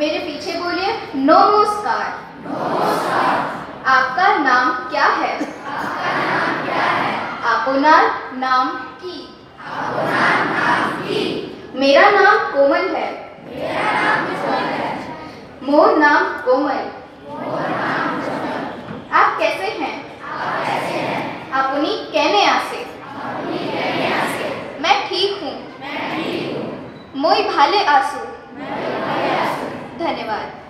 मेरे पीछे बोलिए नमस्कार। आपका नाम क्या है? आपनार नाम की? मेरा नाम कोमल है। मोर नाम कोमल। आप कैसे हैं? अपनी कहने आसे? मैं ठीक हूँ। मोई भाले आसू। धन्यवाद।